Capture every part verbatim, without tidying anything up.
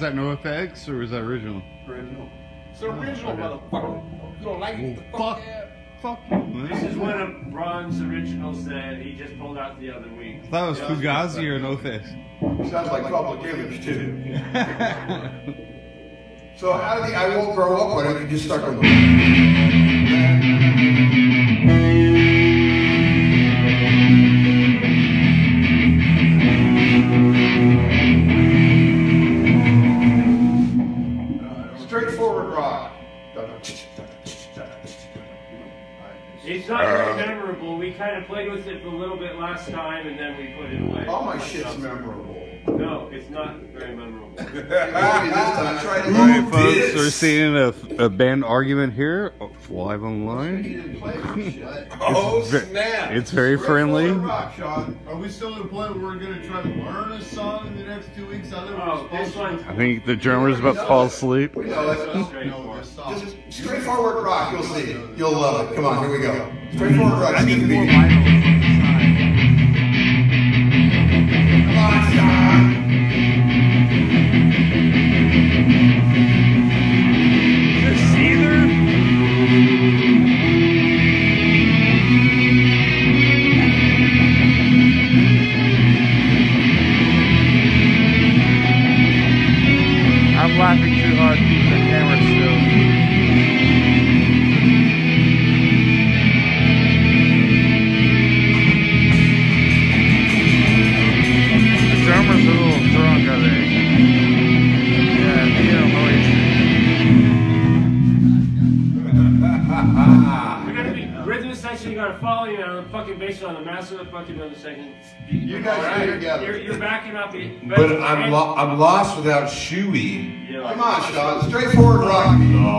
that NoFX or was that original? Original. It's the original, motherfucker. You don't like it? Well, fuck. Fuck you, man. This is one of Ron's originals that he just pulled out the other week. I thought it was Fugazi or NoFX. Sounds like Public Image, too. So how did the I Won't Grow Up? Why don't you just start going? Straightforward rock. It's not very memorable. We kind of played with it a little bit last time, and then we put it away. All my shit's memorable. No, it's not very memorable. Maybe this time. Try to Alright, folks, we're seeing a, a band argument here, live online. Oh, It's ve- snap. It's very friendly. Rock, Sean. Are we still at a point where we're going to try to learn a song in the next two weeks? I think Oh, we're this supposed one. I think the drummer's about to fall asleep. We know it. to know Straightforward. this song. Just straightforward rock, you'll see. You'll love it. Come on, here we go. Straightforward rock. I need Skip the more beat. vinyl. Come on, Sean. Is this either? I'm laughing too hard to keep the camera still. The drummer's a little drunk, I think. Yeah, you know, We're gonna be rhythm section. You gotta follow you on the fucking bass on the master of the fucking rhythm section. You guys stay together. You're, you're backing up. It, But I'm, lo I'm lost without Shoey. Yeah. Come on, Sean. Straightforward rock.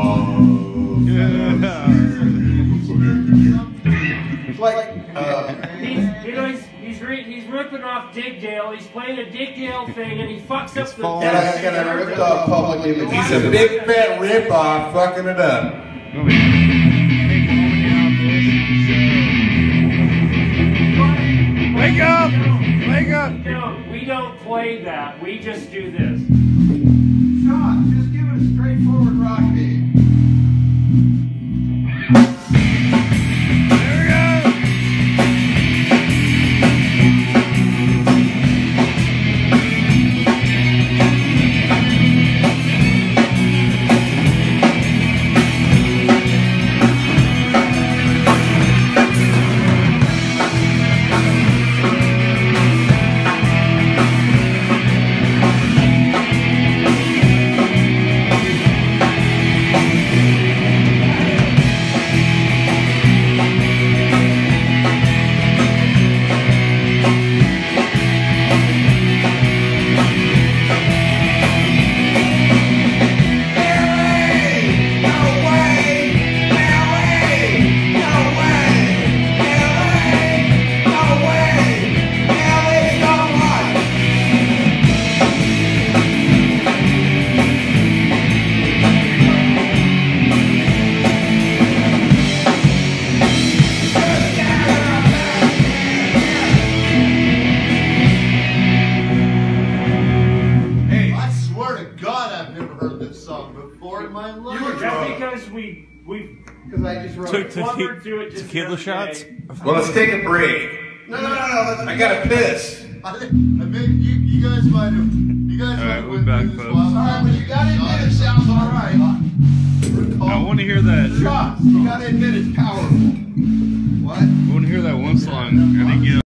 It's like, uh, He's, you know, he's he's, re he's ripping off Dig Dale. He's playing a Dig Dale thing, and he fucks up the. falling. and I got a ripped off Public Image. He's a big fat ripoff fucking it up. Wake up! Wake up! We don't, we don't play that. We just do this. Sean, just give it a straightforward rock beat. There we go! I swear to God, I've never heard this song before in my life. You were That's drunk. because we we Because I just wrote Took it. to one word to it just the tequila other shots? day. Well, let's take a break. No, no, no, no. Let's I gotta piss. I think, I mean, you, you guys might have, you guys All might right, have we're went back, through this folks. while All right, but you gotta admit it sounds all right. I want to hear that. Shots. You gotta admit it's powerful. What? I want to hear that one song. I didn't get